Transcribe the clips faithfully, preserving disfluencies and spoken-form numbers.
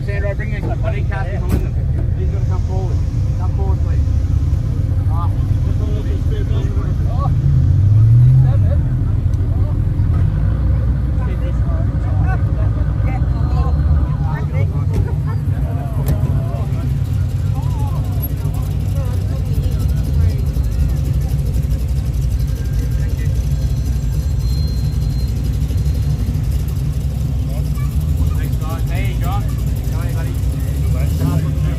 Sandro, bring in buddy cast behind them. He's going to come forward. Come forward, please. Ah. Oh. Thanks, guys. Hey, Josh. How are you, buddy?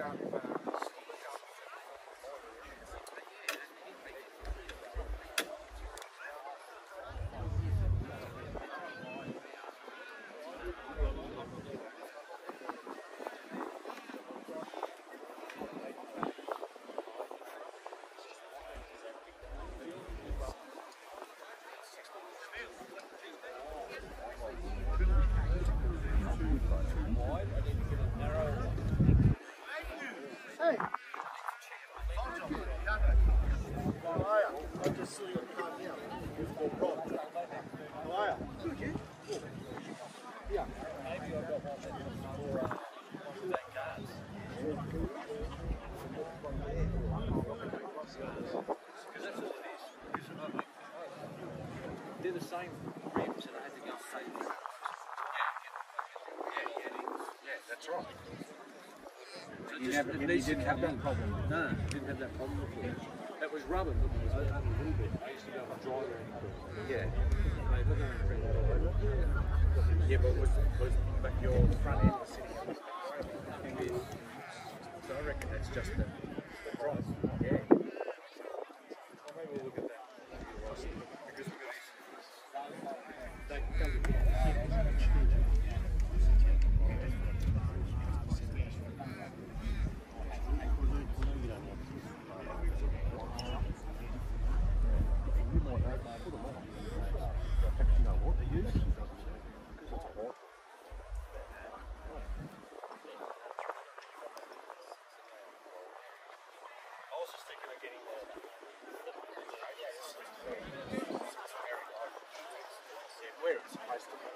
They're the same rims, and I had to go and pay them. Yeah, yeah, yeah, that's right. So You, just, never, it you needs to didn't have come that problem. No, didn't have that problem before. That was rubber, but it was only a little bit. I used to go and drive around. Yeah. They look around the front all over. Yeah, but was, was but your front end was sitting on the thing is, so I reckon that's just the, the price. Yeah. Well, maybe we'll look at that. Because we've got these. They come with where it's supposed to be.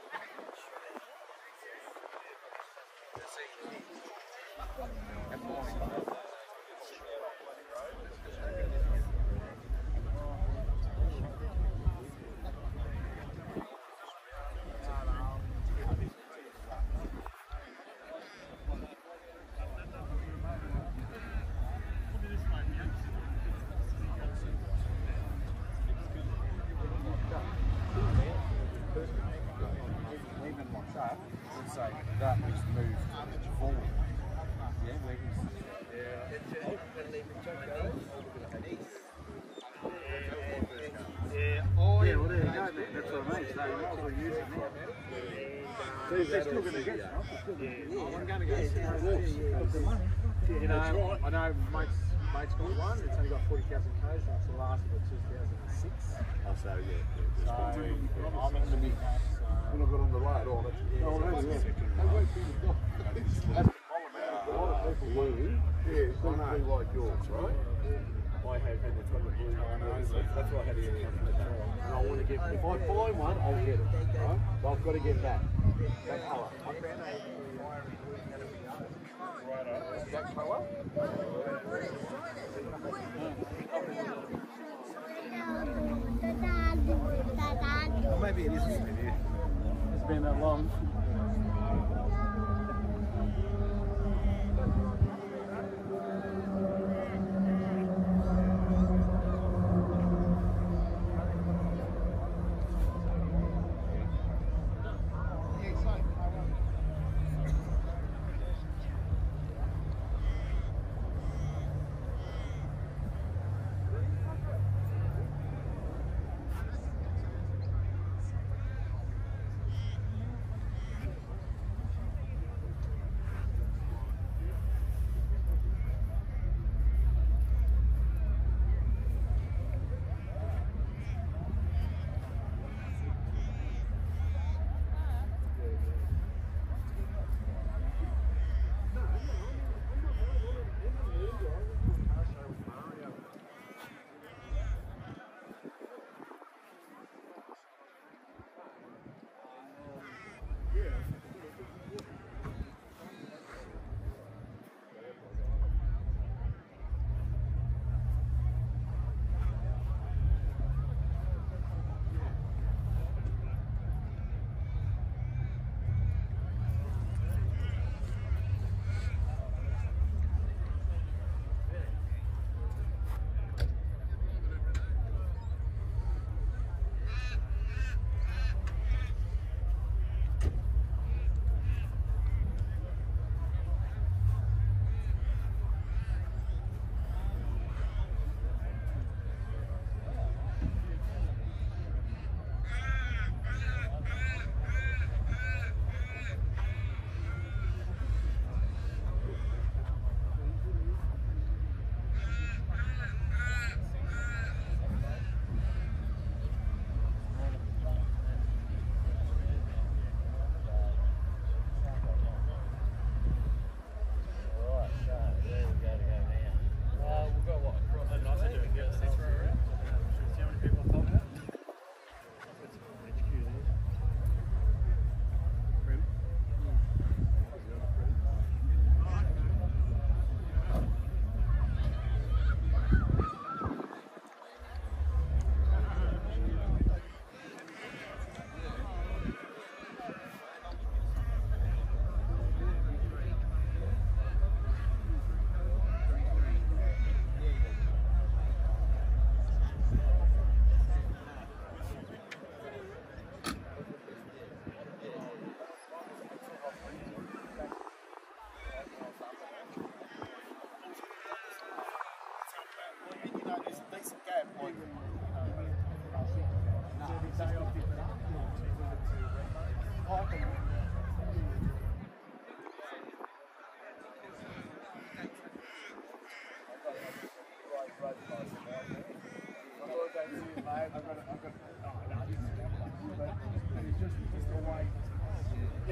Even like that, let's say that was moved forward. Yeah, where he's. Yeah. Yeah, oh, yeah, well, there you go, man. That's what I mean. So you might as well use it now. So they're still going to get some. I'm going to go see one of these. You know, I know mate's, mate's got one. It's only got forty thousand k's. That's the last of two thousand six. Oh, so yeah. So I'm in the mix. We're not got on the road, oh, that's No, no, yeah. That's the problem, man. A lot of people blue. yeah, it's not blue like yours, right? I have had the blue one. That's why I had to get one. And I want to get, if I find one, I'll get it. Right? But I've got to get that. That colour. I found a that colour. Well, maybe it isn't maybe. It's been that long.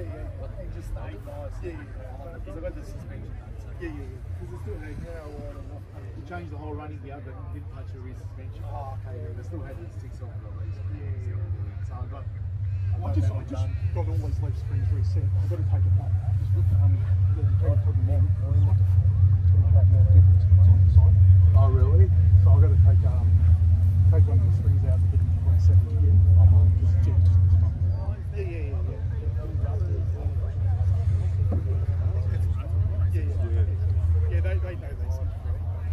You just stay nice. Yeah, yeah. Because I've got the suspension. Yeah, yeah, yeah. Because it's still had, you changed the whole running gear, but didn't touch the rear suspension. Oh, okay. Yeah, they still had the sticks on for a reason. Yeah, yeah. So I got. I just, I just got all these leaf springs reset. I've got to take it back. Just with, um, the take it to the wall. It's like a twenty-eight mil difference on the side. Oh, really? So I've got to take um, take one of the springs out and put it to one seventy again. Um, just check. Yeah, yeah, yeah. Yeah, yeah. Yeah, yeah they, they know these things.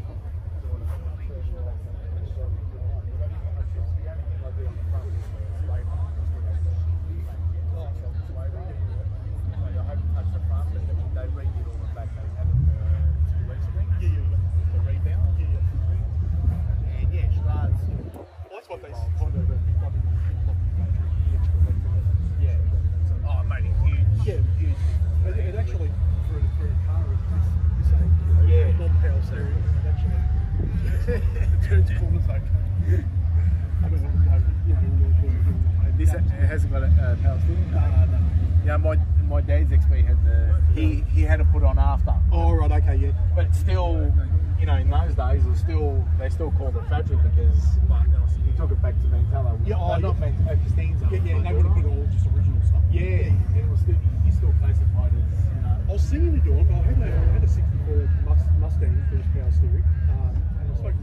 What they find over Yeah. Oh, mate, huge. Yeah, huge. It, it actually, for a, for a car of this, this age, Yeah. non-power steering, it actually it turns corners okay. I mean, you know, you know, This it hasn't got a uh, power steering? no, no, no. Yeah, my my dad's X B had the he he had to put on after, Oh, right, okay, yeah. but still, you know, in those days, it was still they still called it factory because he took it back to Mantello. Yeah, oh, no, not yeah. Mantello, Costanza. Yeah, yeah, and they would have put all just original stuff. Yeah, and it was still he's still classified as, you know. I was singing to do it, but I had a, I had a sixty-four Must, Mustang, first power steering, um, and I was like,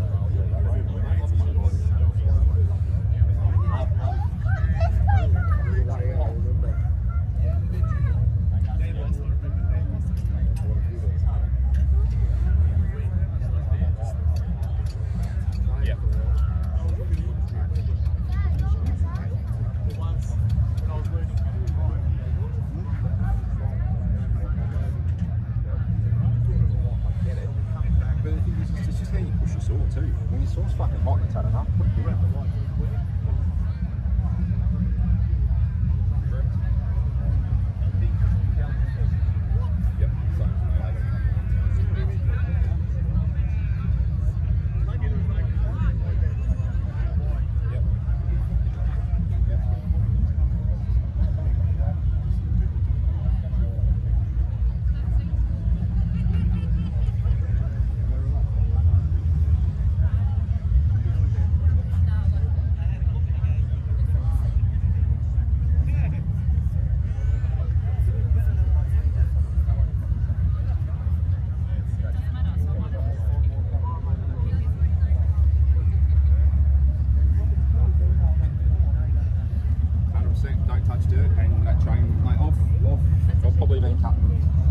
But the thing is, it's just how you push your saw too. When your saw's fucking hot and it's had enough, put it through it. Yep, same. Yep. one hundred percent don't touch dirt and that train, mate, off, off. I've probably been cutting.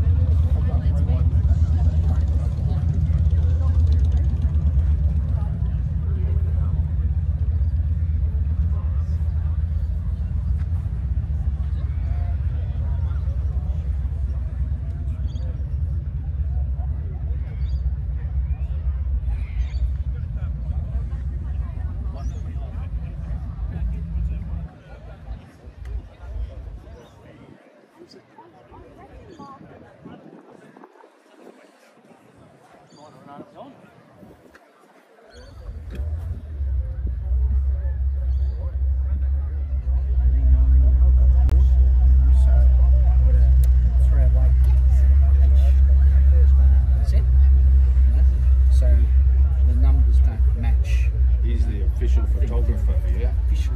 So the numbers don't match. He's the official photographer, yeah. Official.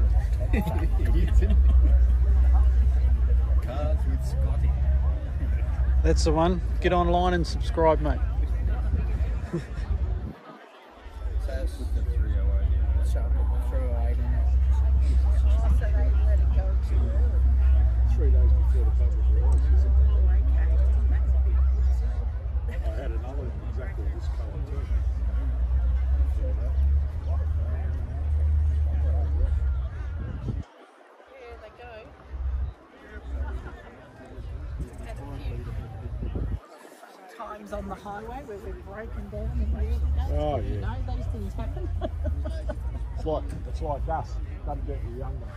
Cars with Scotty. That's the one. Get online and subscribe, mate. So it's With the three oh eight. so I put the three oh eight in it. So they let it go too early. three days before the public release. Oh, okay. I had another one exactly this colour too. Yeah, they go. Had a few times on the highway where we've broken down and wheeled it. Oh, You yeah. know, these things happen. It's like, it's like us. Doesn't get you younger.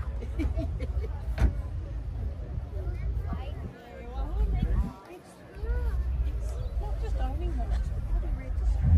It's not just owning them, it's the bloody registry.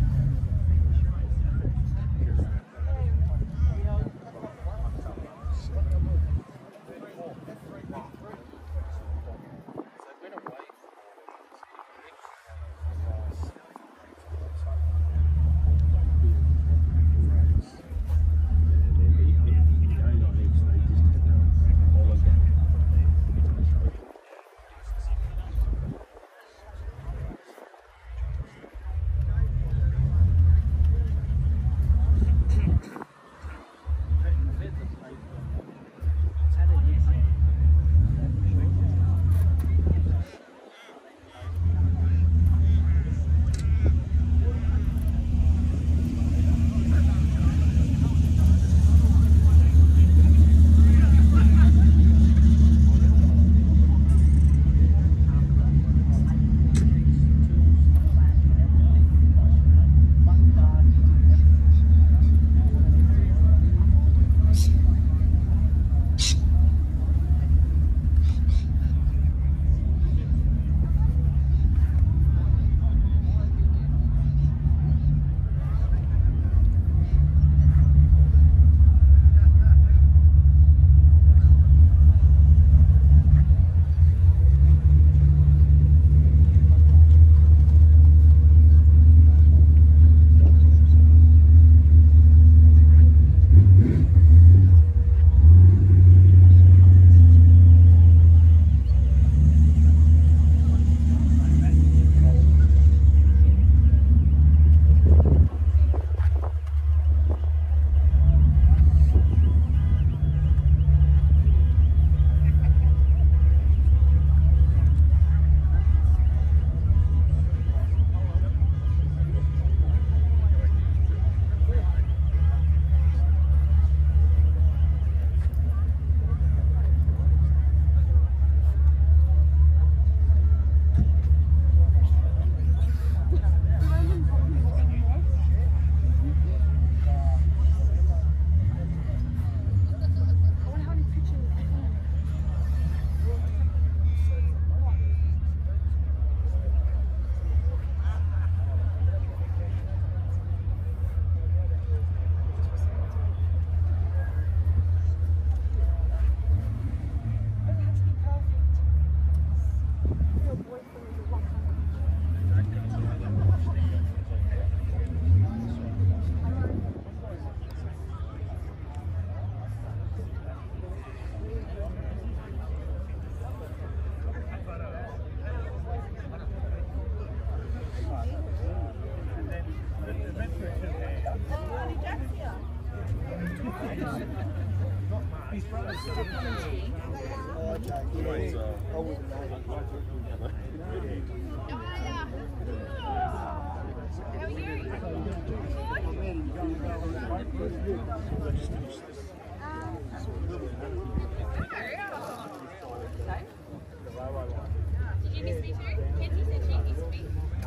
Did you miss me too? Kenzie said she missed me.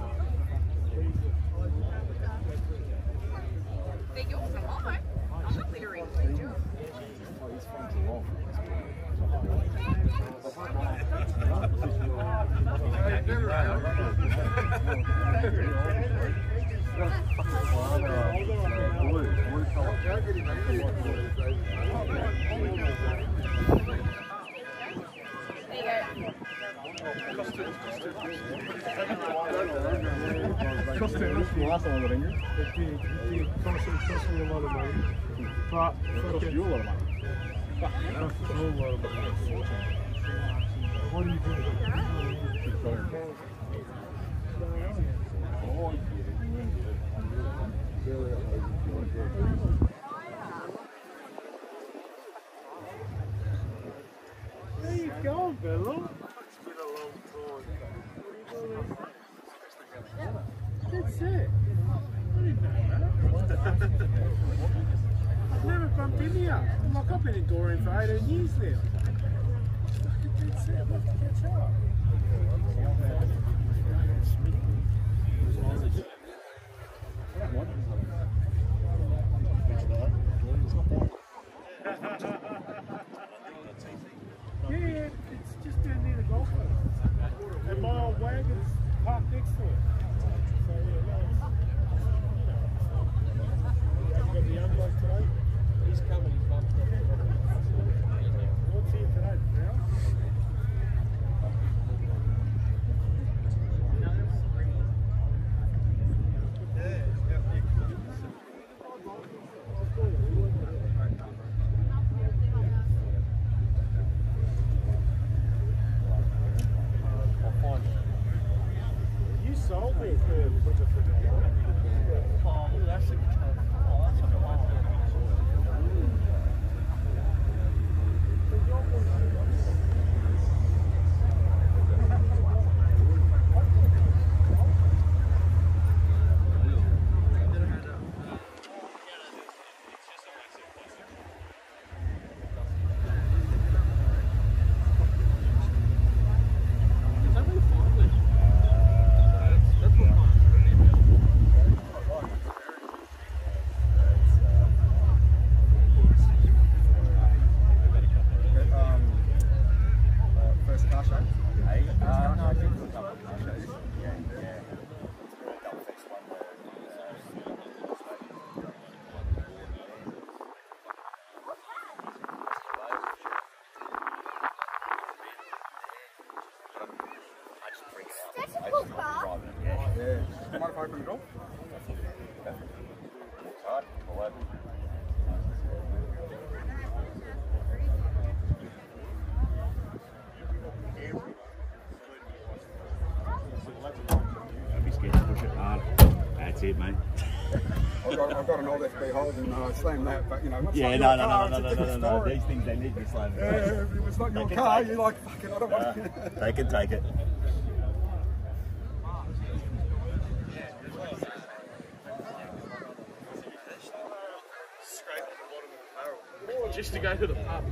They're yours, am I? I'm not littering. They're yours. Cost it enough for the last one, didn't you? It did. It did. Cost it cost me a lot of money. But it cost you a lot of money. It cost us all a lot of money. What do you think? There you go, Bella. It's been a long time. That's it. I didn't know that. I've never bumped into you. Like, I've been in Dorian for eighteen years now. That's it. What did you catch up? Yeah, yeah, it's just down near the golf course. And my old wagon's parked next to it. So yeah, no, it's, you know, we haven't got the young bloke today. He's coming, he's bumped up. What's here today, Brown? You sold me for a bunch of food. Oh, that's a oh, that's a wow. That's it, mate. I've got, I've got an old F B hold and uh, slam that, but you know, once yeah, it's no, not no, your no, car, no, it's no, a no, different no, no, story. these things they need to be slammed. Yeah, if it's not your car, you're like, fucking, I don't want uh, it. They can take it. Just to go to the pub.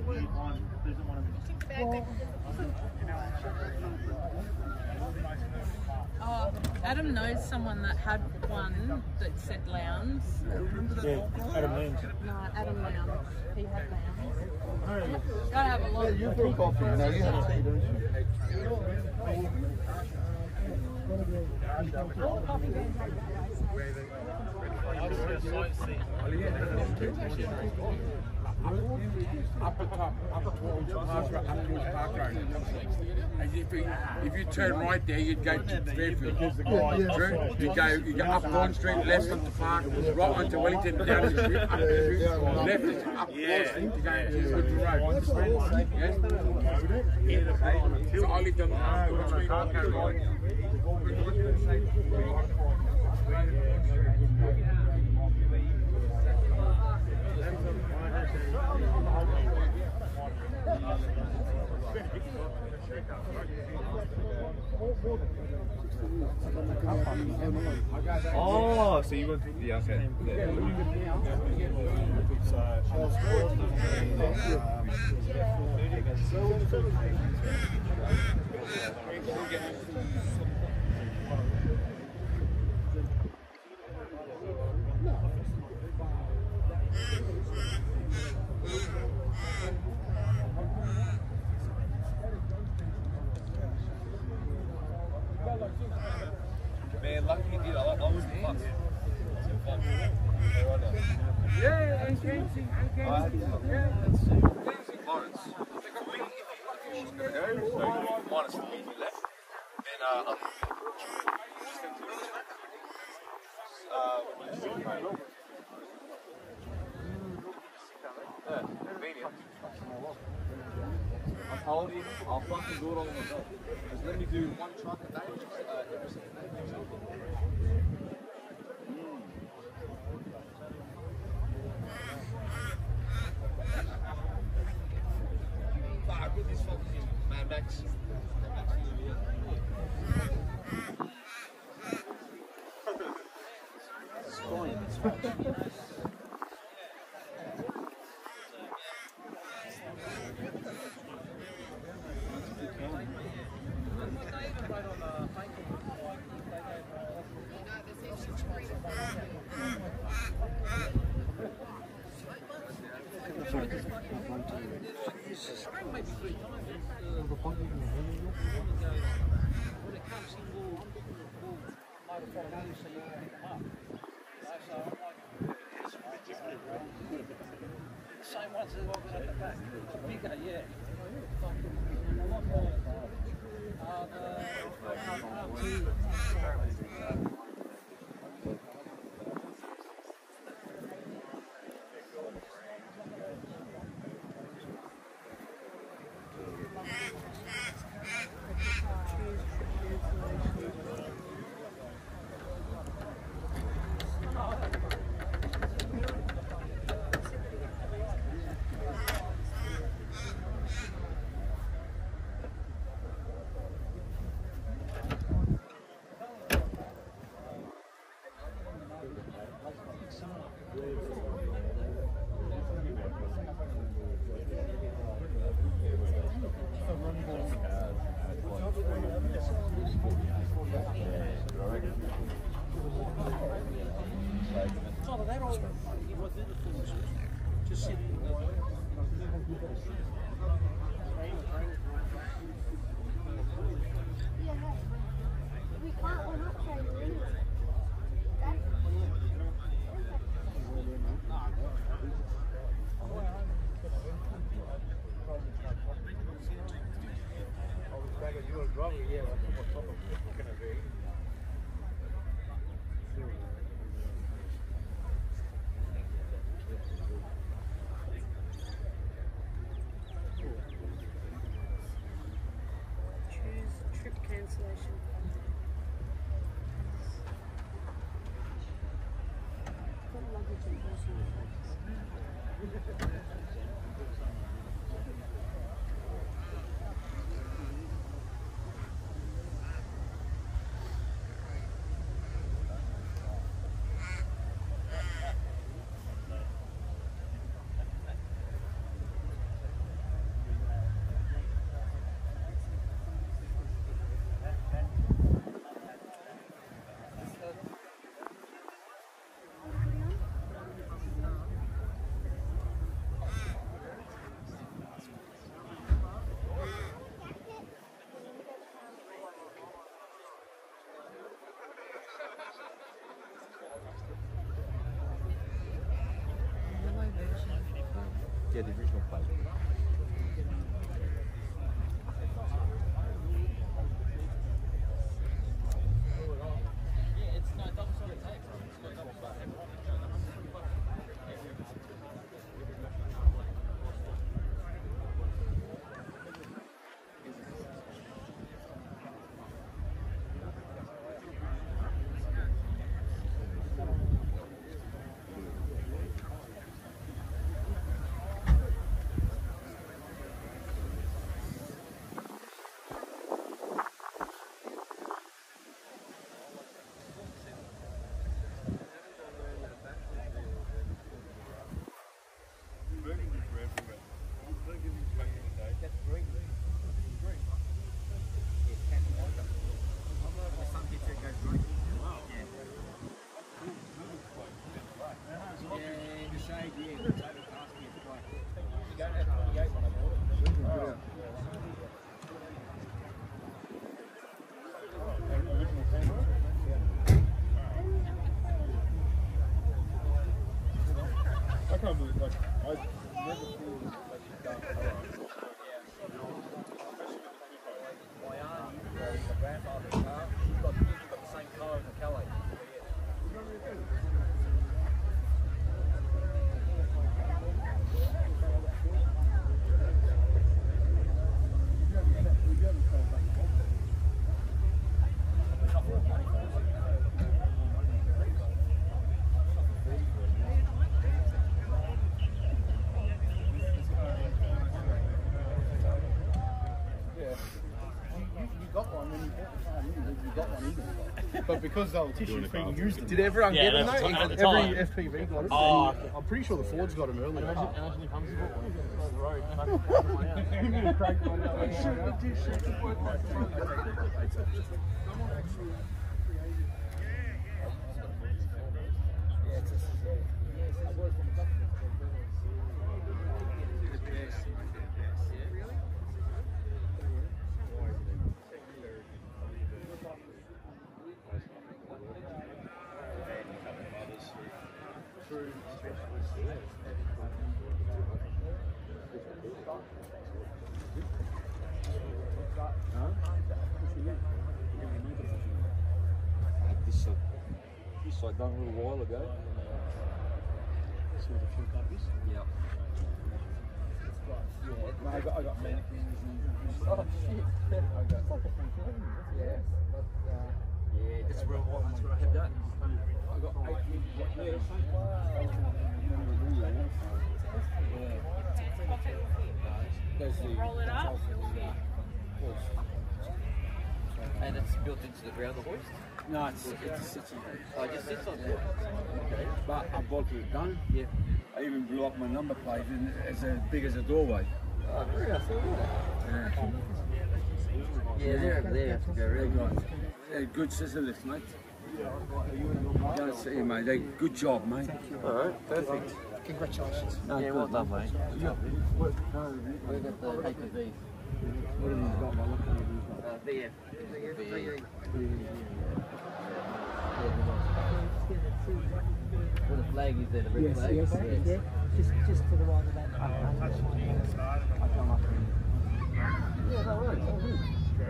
Oh, Adam knows someone that had one that said Lowndes. Yeah, Adam Lowndes. No, Adam Lowndes. He had Lowndes. Gotta have a look. Yeah, you drink coffee, you know, you have tea, don't you? All coffee beans like Upper top, upper twelve, Park Road, up towards Park Road. And if you, if you turn right there, you'd go to Fairfield. True? You go, you go up Vaughan Street, left onto Park, right onto Wellington, down the street, up the street, left is up Wall Street to go to Woodland Road. Yes? So I lived on Wood Street, Park Road. Oh, so you went to the okay. Man, lucky you did. I like always the fun. Yeah, and Gansey, and Gansey. Yeah, that's Gansey. Lawrence. I think I'm leaving. She's gonna go. So minus four you left. Then uh, uh, yeah, convenient. I told him I'll fucking do it all myself. Just let me do one truck a day. Uh, every single day. Fuck, with this fucking Mad Max. Same ones as what was at the back. Bigger, yeah. Just sitting we can't, we're not trying to leave. You were driving, yeah, I put my top of it. Gonna be. Choose trip cancellation. Put luggage and personal effects. Yeah, the original plate. I can't believe, like, I never seen, like, that. My aunt, my grandfather's car, she's got, she's got the same car as the Calais. But because they were tissue free, you used them. Did everyone Yeah, get them at though? the Every time. F P V got it. Oh, I'm pretty sure the Fords got them earlier. This, uh, this I done a little while ago. See what the fuel cup is? Yeah. Yeah, I got, I got mannequins and Oh shit. I got, it's like a thing. Yeah, but, uh, Yeah, that's where, I- that's where I had that. I got eight years. Roll it up. And it's built into the ground, the hoist? no, it's, it's, sits on Oh, it just sits on there. Okay. But I bolted it down. Yeah. I even blew up my number plate and it's as big as a doorway. Oh, really? I saw that. Yeah. Yeah, they're over there. Have to go really Right. Yeah, good scissor lift, mate. Gotta see you, mate. They, good job, mate. Alright, perfect. Congratulations. No, Yeah, well good, done, mate. Yeah. What, no, We've got the H P V. what have you got, mate? What kind of you got? Uh, V F. V E. Well, the flag is there, the red Yes, flag. yes, yeah. Just, just to the right of that. I come up and... Yeah, no worries. All good.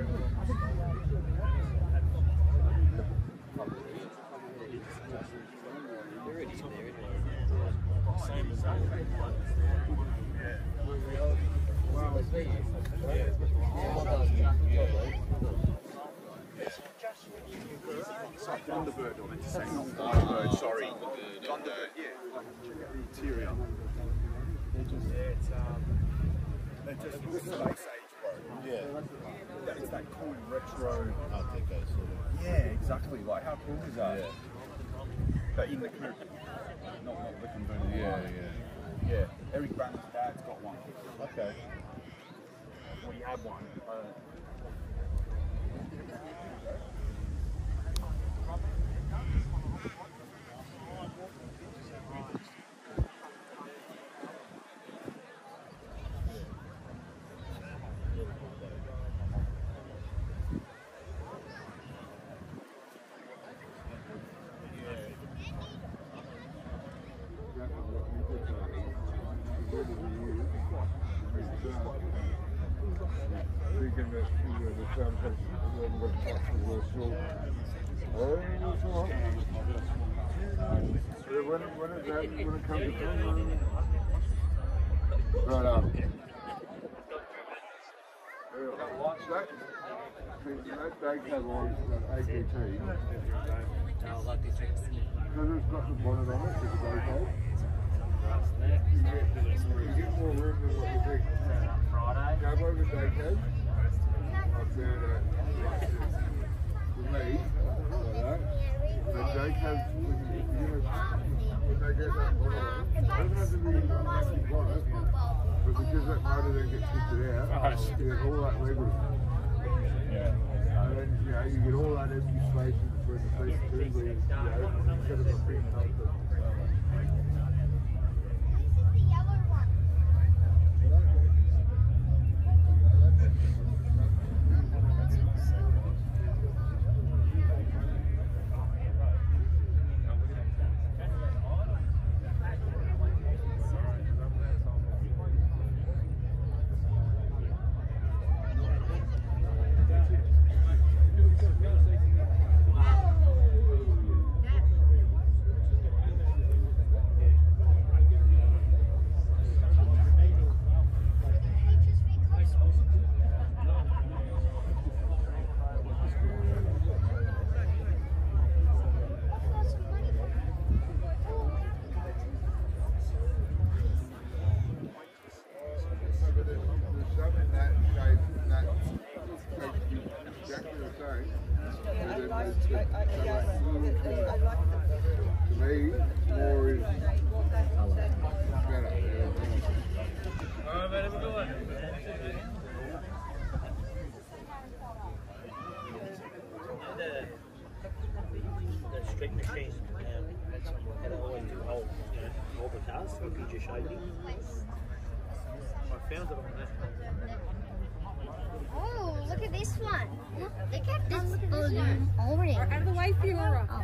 They're already in there anyway. Same as that. It's like Thunderbird, I meant to say, not Thunderbird, sorry. Thunderbird, yeah. Interior. Yeah, it's, um, they're just space age, bro. Yeah. That- It's that cool retro. Art Deco sort of. Yeah, exactly. Like, how cool is that? Yeah. But in the coupe. Not, not looking boom. Yeah, yeah. Yeah. Eric Bratton's dad's got one. Okay. Well, he had one. Uh, Yeah. Thinking that you know, the town has one went past the worst sort. Oh, it's all right. Yeah, when, when it's that, when it comes to time, right up. Watch that. That day came on that A K T. Because it's got the bonnet on it, it's okay. You get more room than what you think. Now, over the day came, I found out, for me, like that, the day came, when they get that bonnet on, it doesn't have to be a massive bonnet, but because that motor then gets lifted out, you get all that leg room. Yeah. And then, you know, you get all that empty space in between the seats too, where, you know, instead of a big comfort. Street machine, um, and I always do old, you know, older cars, so you just showed me. I found it on that. Oh, look at this one. Look, look at this balloon. Orange. Out of the way, Fiora. Oh.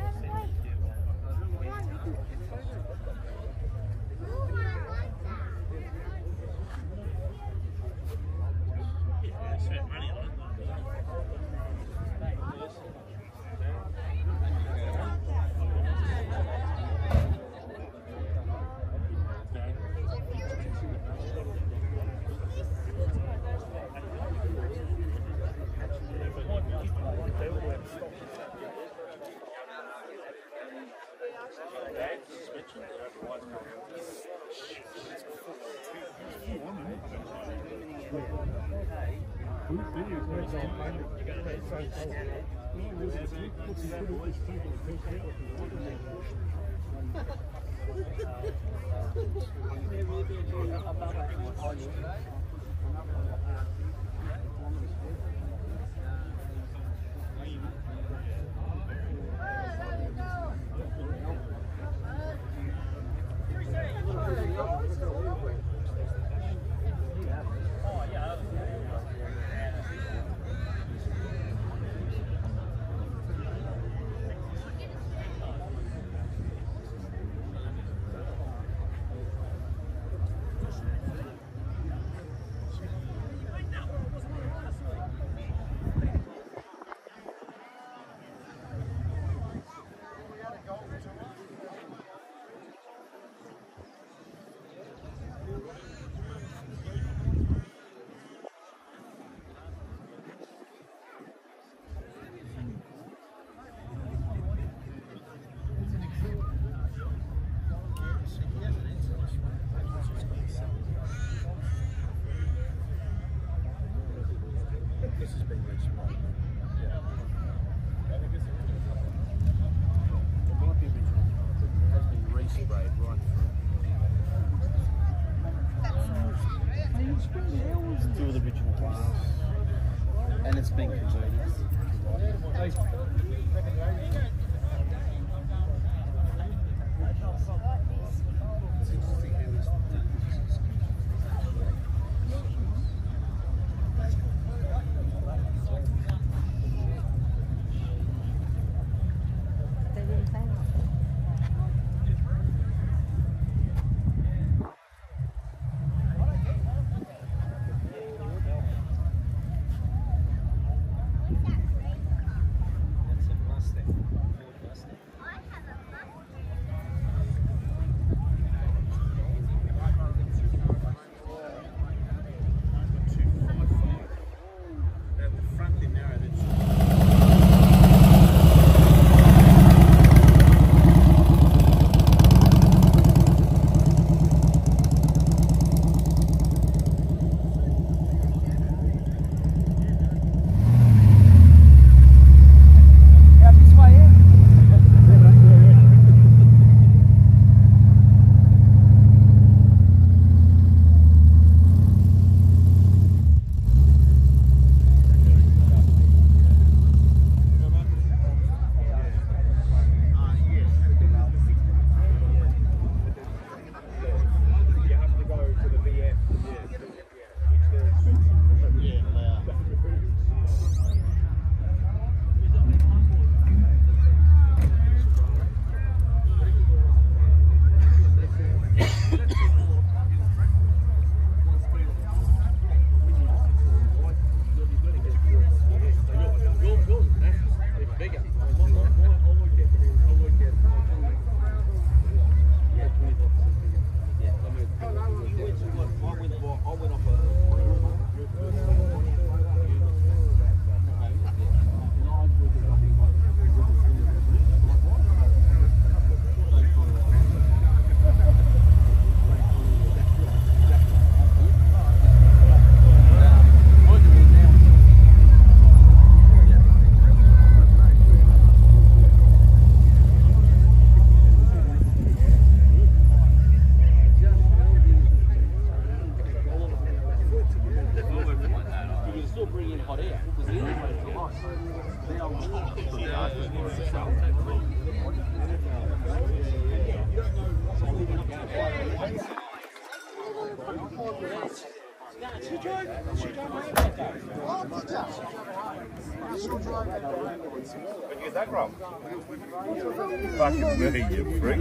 you get that from? Fucking me, you freak.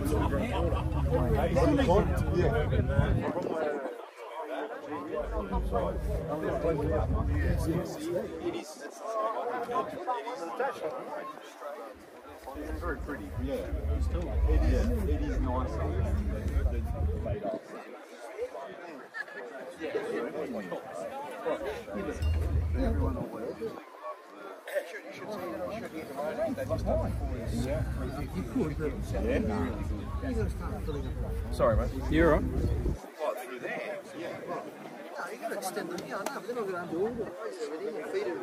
It's very pretty. Yeah. Still, it, yeah, it is nicer than the made up. Everyone will wear it. Sorry, mate. You're right. What, through there? Yeah. No, you got to extend them. Yeah, I know, but they're not going to undo all the ways everything and feed it.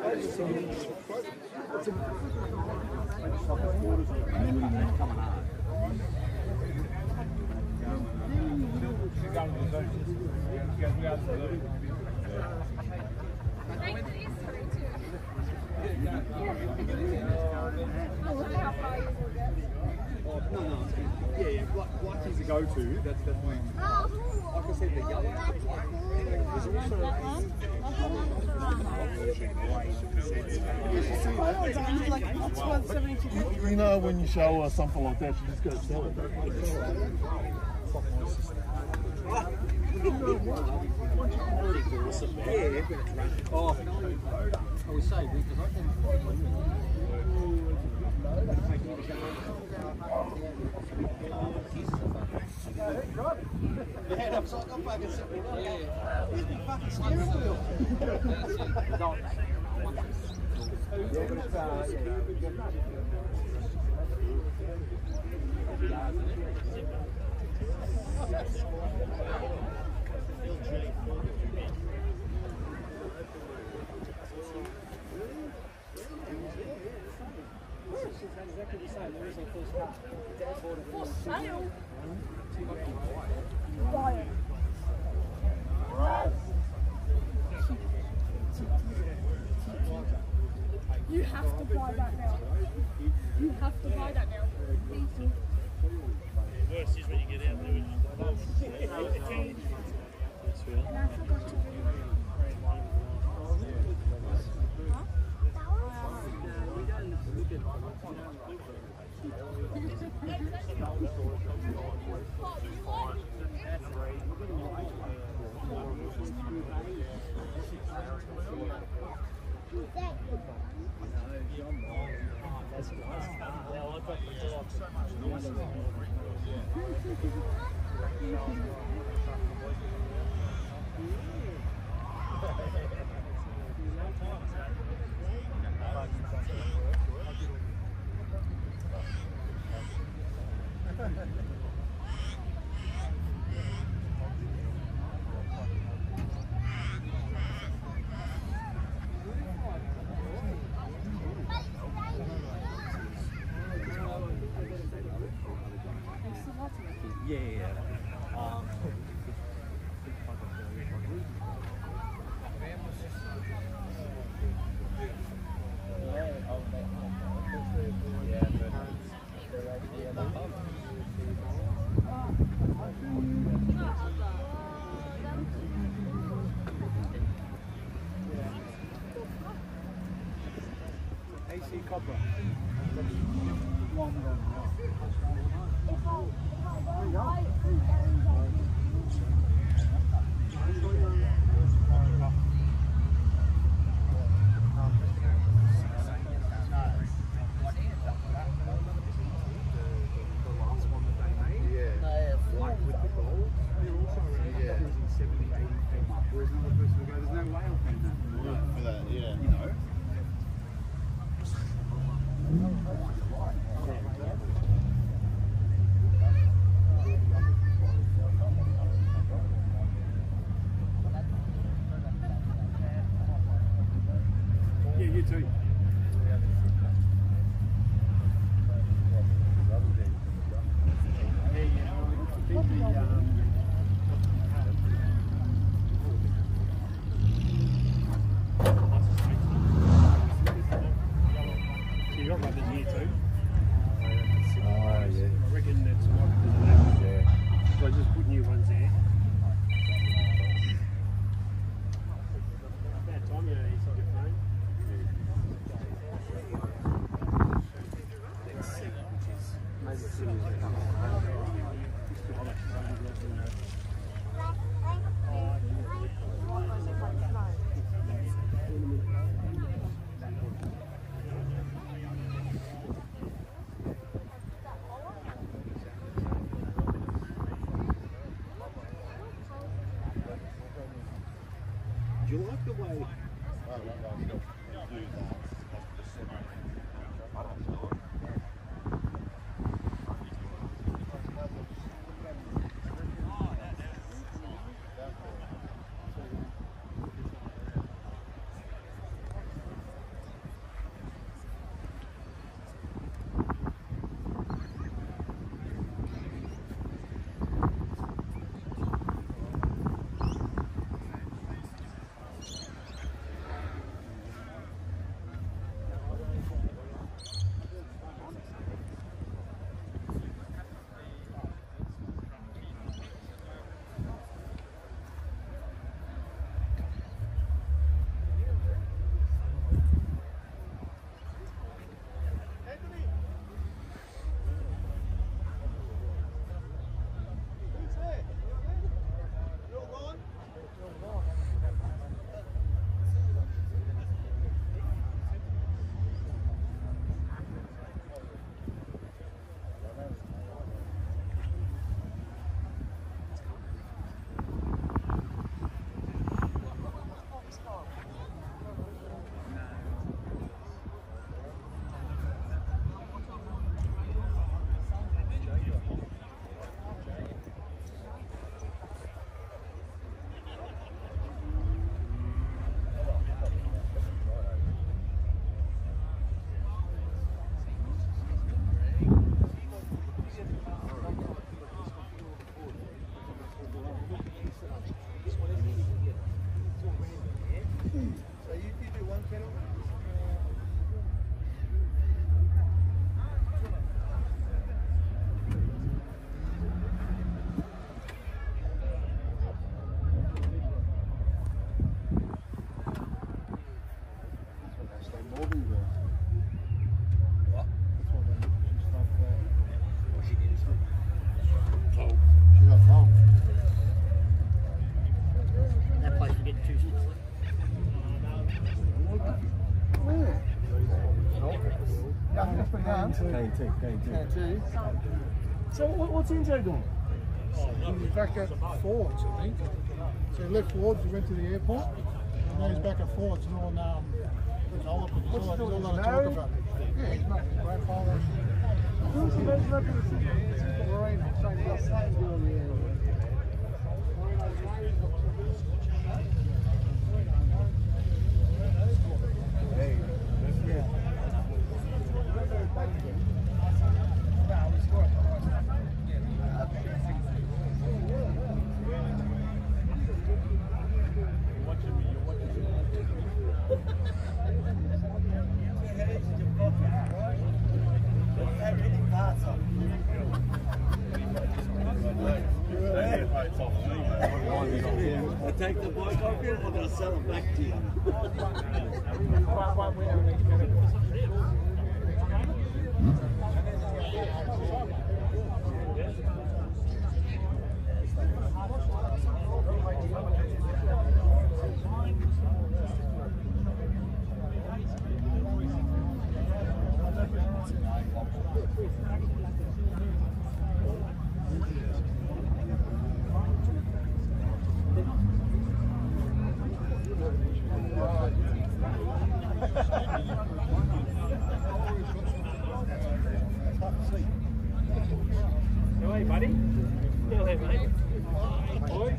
No, no, yeah, yeah, black, black is a go-to, that's definitely, like I said, the yellow, there's also, you know when you show her something like that, you just go sell it. Oh, I was saying, because I think the head up, so I got back and said, where's my fucking steering wheel? Exactly the same. There is a first car. Dad bought it for sale. Buy it. You have to buy that now. You have to buy that now. The worst is when you get out there and And I forgot to bring yeah. Um, A C Copper. you like the way? K two, K two. So what, what's Enzo doing? He's back at Fords, I think. So he left Fords, he went to the airport, and now he's back at Fords and on um, Zola, because he's all, he's all going to talk about it. Yeah, he's married. His grandfather. Who's the best record of the Marine? Same deal. Hey, yeah. I take the bike off you, I'm going to sell it back to you. How are you, buddy? Still here, mate. Boys?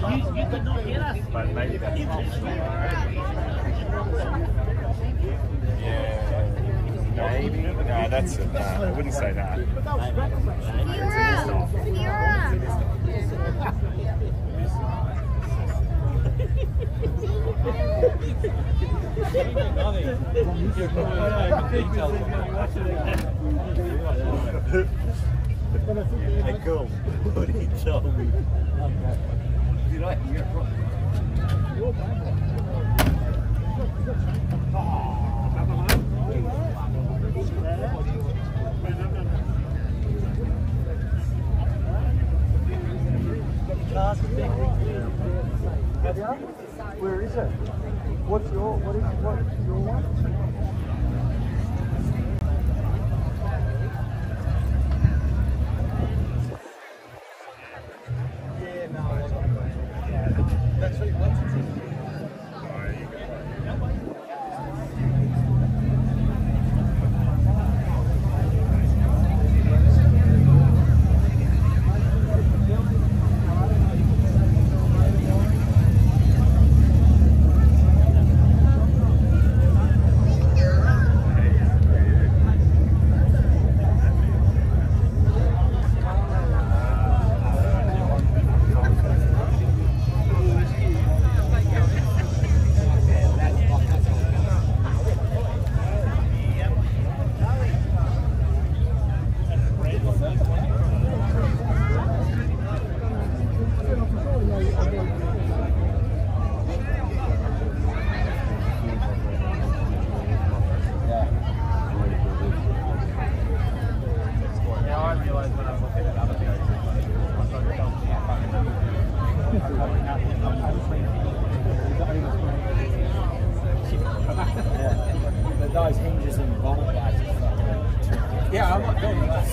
you could not hear us. But maybe that's intentional. Yeah. Maybe. No, that's it. No, I wouldn't say that. Hey, cool. What he told me. Did I hear it right? Where is it? What's your, what is, what's your one? Yeah, no, that's what he wants to see. But those hinges and bolt guys are fucking. Yeah, I'm not doing that.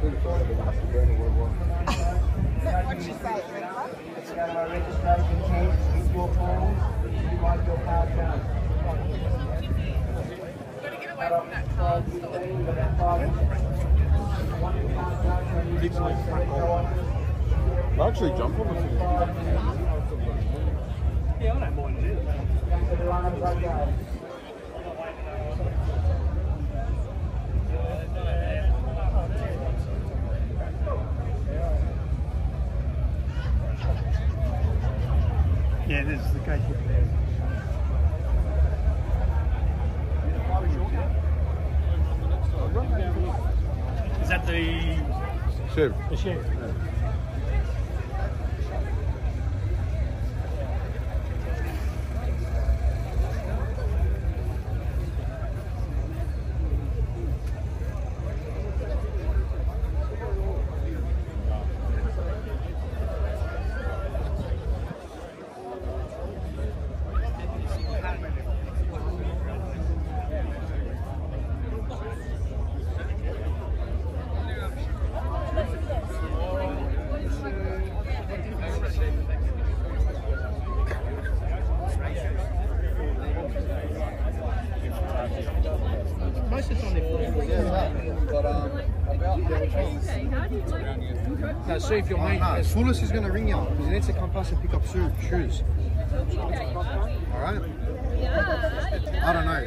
What'd she say? Let's go to our registration tent, with your forms, if you like your card done. Got to get away from that car. I'll actually jump on the thing. Yeah, I don't mind it. Yeah, this is the case. Is that the Chev? The Chev. Most of the time they're But um, about No, see if you're Oh, meeting. no, Fullis is going to ring you because he needs to come past and pick up shoe, shoes. Alright? I don't know.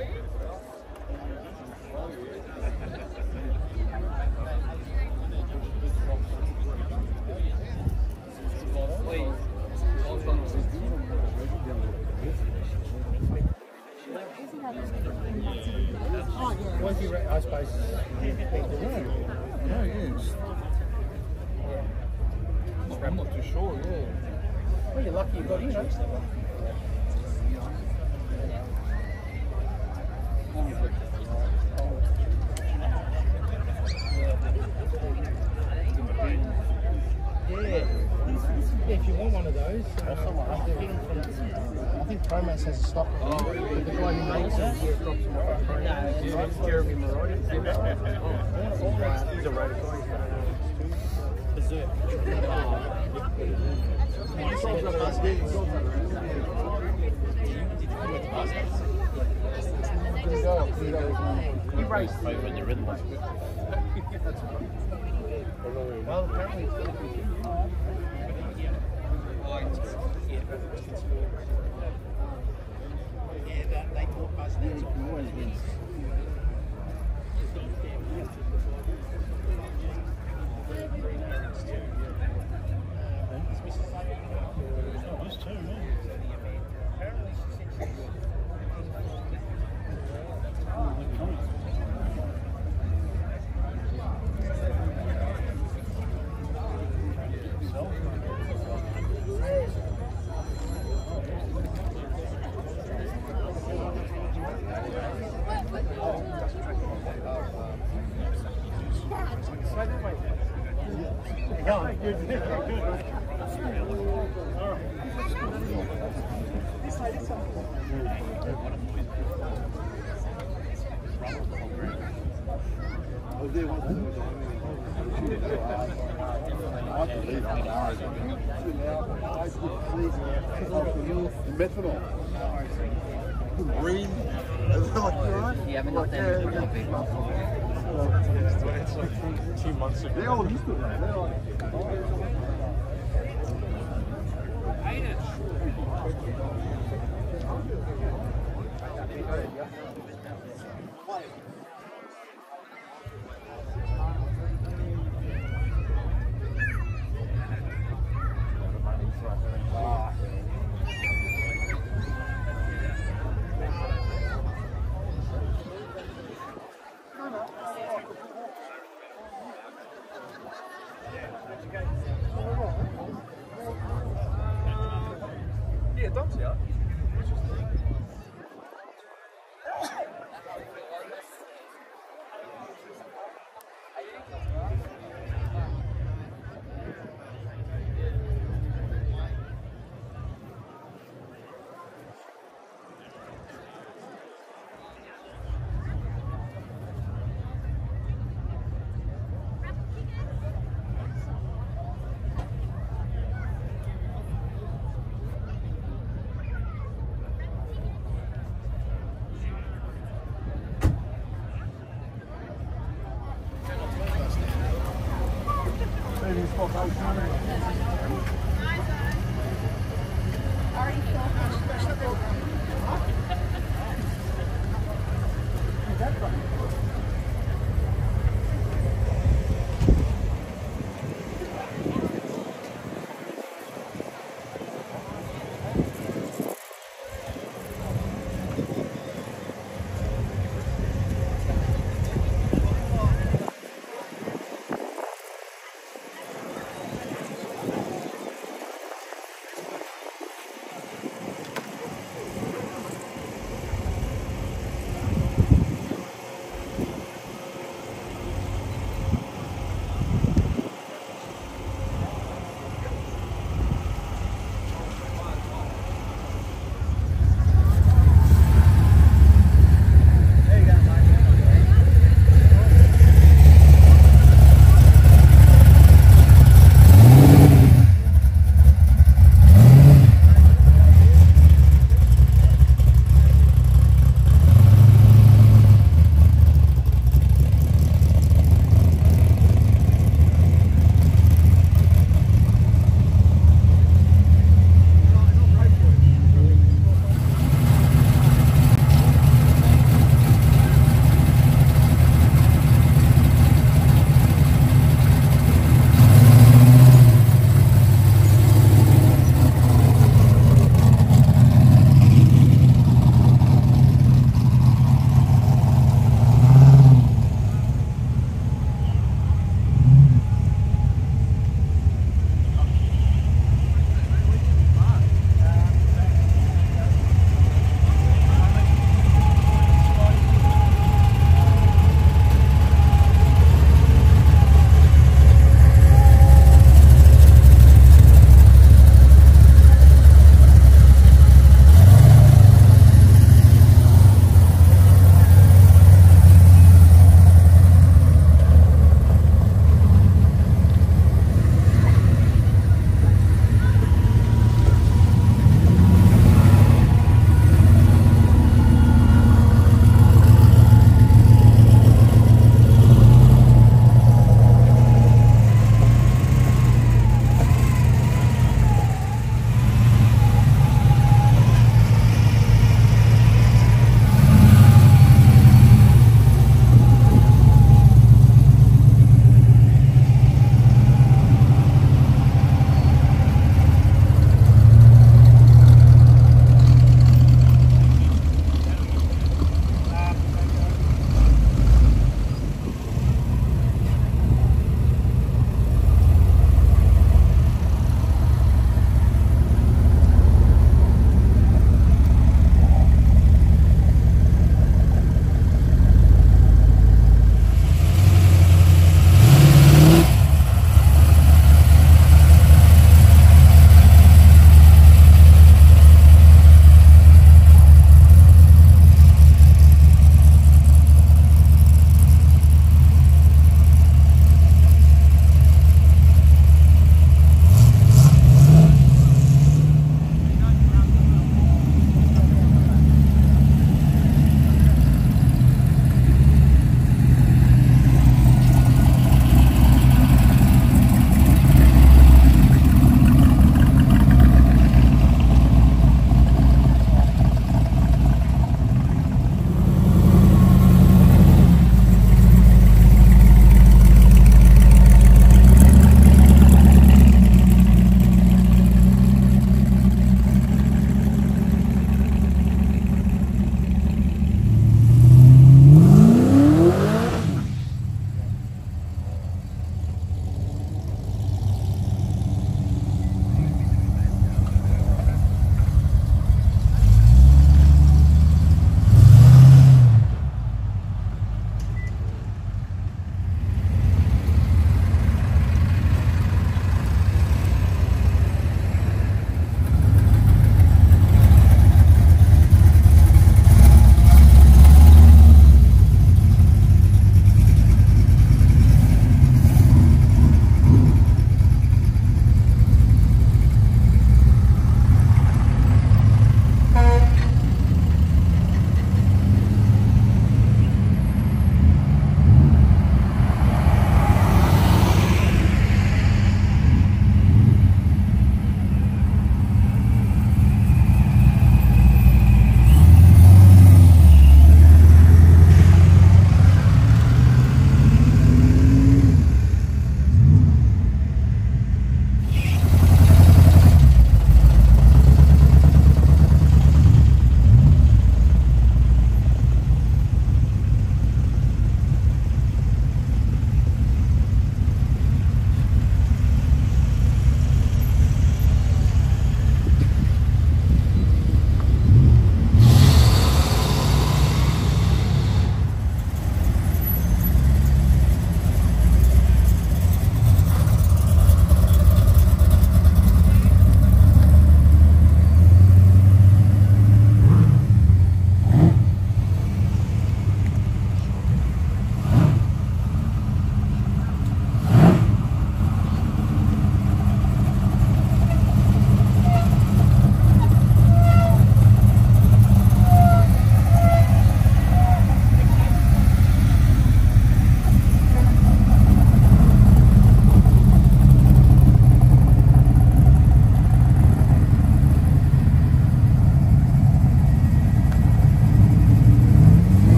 What's your, I suppose, no, yes. I'm not too sure, yeah. well, you're lucky you got in, eh? Yeah. Yeah, if you want one of those, um, I think Promas has a stock of them, but the guy who makes it yeah, drops them off. Yeah, it's Jeremy Moroni. He's a rotor guy. Berserk. He raced over in the rhythm. Well, apparently it's good. Yeah, that, they talk us now. You can always win. Methanol. Green. You haven't got that in your people. It's like two months ago. They're all used to it. They're like, Yeah, Dom's here.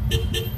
Thank you.